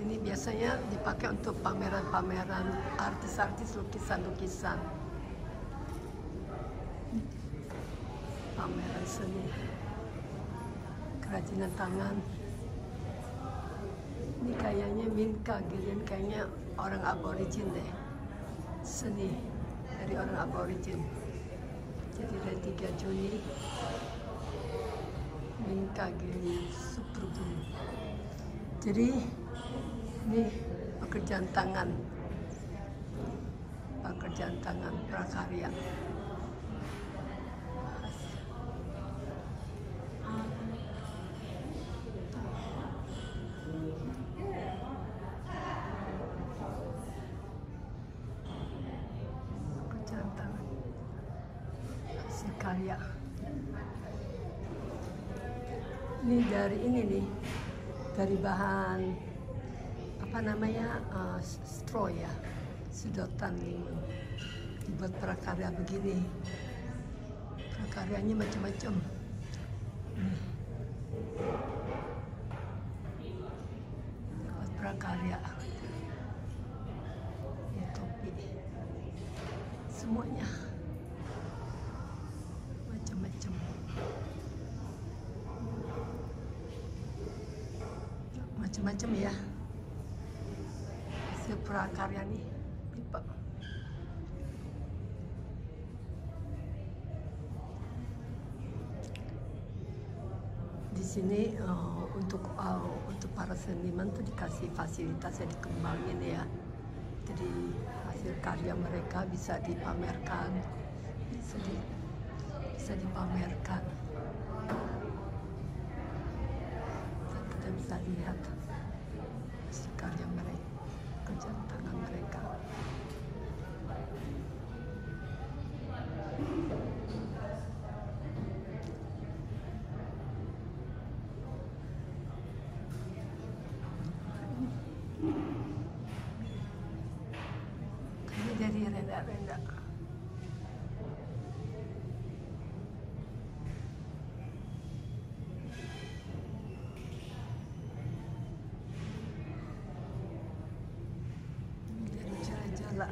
Ini biasanya dipakai untuk pameran-pameran artis-artis lukisan-lukisan. Pameran seni, kerajinan tangan. Ini kayaknya Minka Gillian, kayaknya orang aborigin deh. Seni dari orang aborigin. Jadi dari 3 Juni Minka Gillian Superblue. Jadi ini pekerjaan tangan prakarya. Pekerjaan tangan hasil karya. Ini dari ini nih, dari bahan apa namanya, straw ya, sedotan dibuat prakarya begini. Prakaryanya macam-macam. Buat prakarya, ini topi, semuanya macam-macam. Macam-macam ya. Hasil prakarya nih, pipa. Di sini untuk para seniman tuh dikasih fasilitas yang dikembangin ya. Jadi hasil karya mereka bisa dipamerkan, bisa dipamerkan. Dan kita bisa lihat hasil karya mereka, kerjaan tangan mereka. Ini dari renda-renda. Dari jala-jala.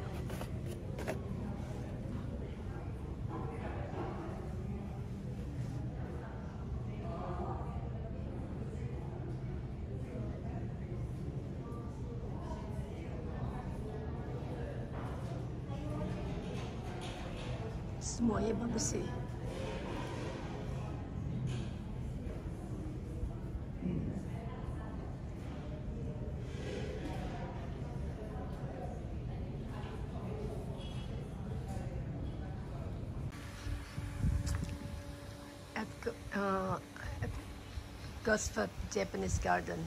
Semuanya bagus sih. At Gosford Japanese Garden.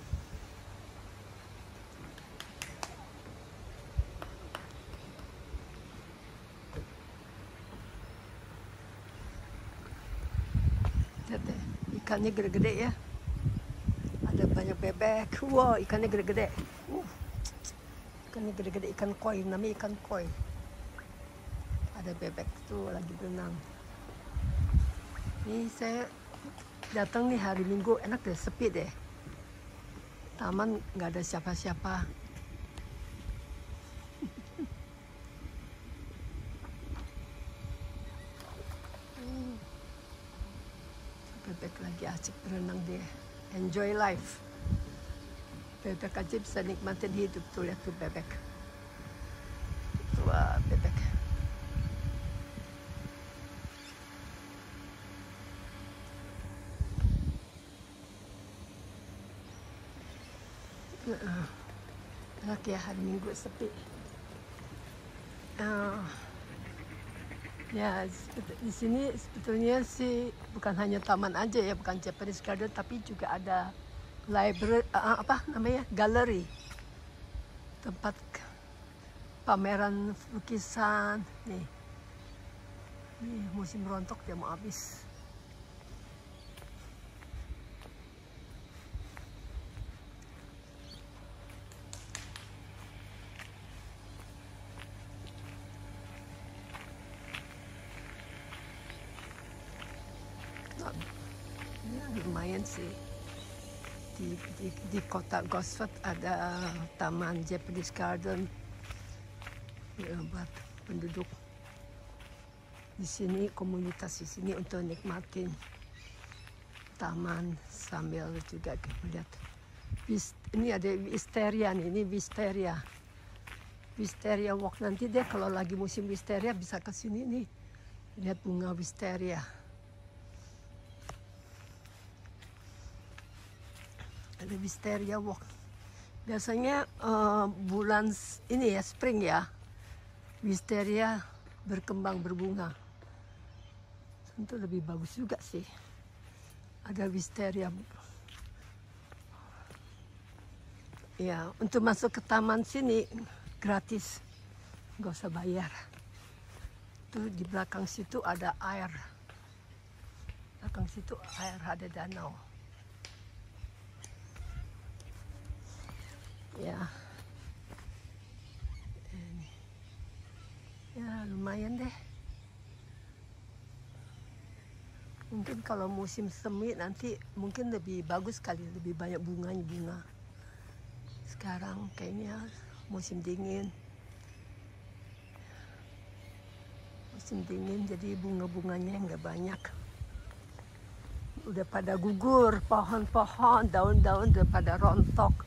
Lihat deh, ikannya gede-gede ya. Ada banyak bebek. Wow, ikannya gede-gede. Ikannya gede-gede, ikan koi, namanya ikan koi. Ada bebek tuh lagi berenang. Ini saya datang nih hari Minggu, enak deh, sepi deh. Taman nggak ada siapa-siapa. Bebek lagi asik berenang dia. Enjoy life. Bebek aja bisa nikmatin hidup tuh, lihat tuh bebek. Wah, bebek. Enak ya, hari Minggu sepi. Ya, di sini sebetulnya sih bukan hanya taman aja ya, bukan Japanese Garden, tapi juga ada library, apa namanya, galeri, tempat pameran lukisan. Nih musim rontok dia mau habis. Ya, lumayan sih. di kota Gosford ada taman Japanese Garden ya, buat penduduk di sini, komunitas di sini untuk nikmatin taman sambil juga melihat. Ini ada wisteria nih, ini wisteria walk. Nanti deh kalau lagi musim wisteria bisa ke sini nih, lihat bunga wisteria. Ada wisteria walk. Biasanya bulan ini ya, spring ya, wisteria berkembang berbunga. Tentu lebih bagus juga sih. Ada wisteria. Ya, untuk masuk ke taman sini gratis, nggak usah bayar. Tuh di belakang situ ada air. Belakang situ air, ada danau. Ya. Ya, lumayan deh. Mungkin kalau musim semi nanti mungkin lebih bagus kali, lebih banyak bunga. Sekarang kayaknya musim dingin. Musim dingin jadi bunga-bunganya nggak banyak. Udah pada gugur pohon-pohon, daun-daun udah pada rontok.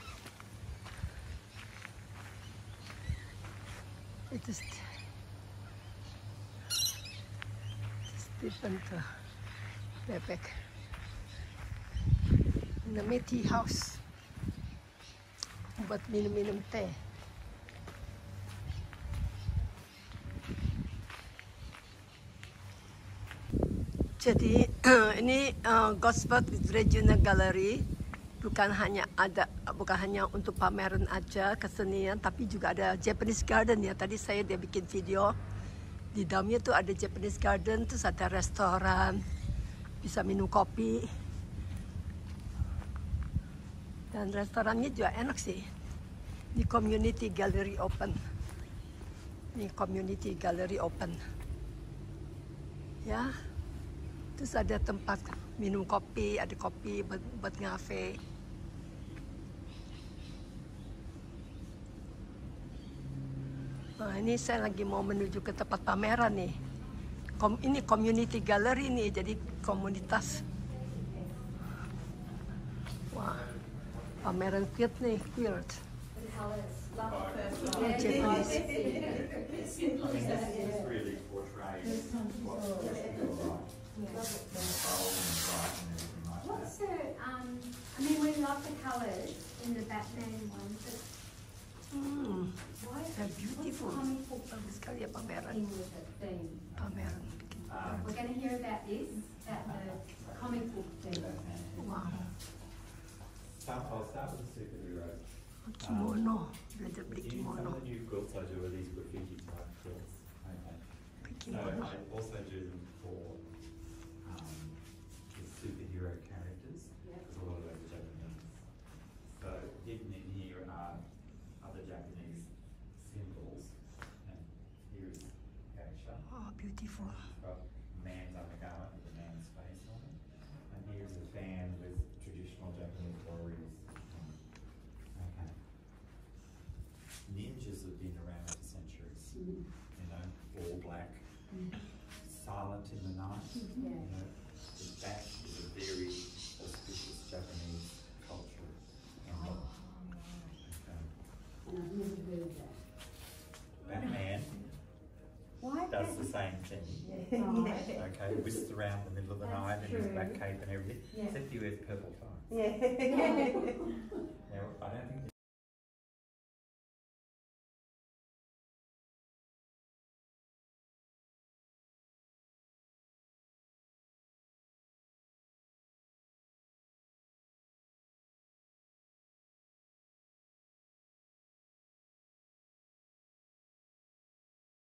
Itu Stephen tuh. Bebek. Namanya tea house. Buat minum-minum teh. Jadi ini Gosford Regional Gallery bukan hanya untuk pameran aja kesenian, tapi juga ada Japanese Garden ya. Tadi saya dia bikin video. Di dalamnya tuh ada Japanese Garden, terus ada restoran, bisa minum kopi. Dan restorannya juga enak sih. Di Community Gallery Open. Ini Community Gallery Open. Ya. Terus ada tempat minum kopi, ada kopi buat ngafe. Nah, ini saya lagi mau menuju ke tempat pameran nih. Ini Community Gallery nih, jadi komunitas. Wah, pameran quilt nih, quilt. Japanese. What's the, I mean, we love the colours in the Batman one, but why is They're beautiful. comic book Bagus sekali ya pameran. in with the theme? Pameran. We're going to hear about this, about the comic book theme. Wow. I'll start with the superhero. Kimono, belajar beli Some kimono. of the new quilts I do are these graffiti type quilts. Okay. Beli So kimono. I also do them for the superhero characters, because a lot of those are Japanese. So hidden in here are other Japanese symbols, and here is Geisha. Oh, beautiful. Got man's undergarment with a man's face on it, and here's a fan with traditional Japanese warriors. Okay. Ninjas have been around for centuries. You know, all black, silent in the night. You know, that is a very auspicious Japanese culture. Okay. Batman does the same thing. Okay, whisks around the middle of the night in his black cape and everything, except he wears purple tie. Now, I don't think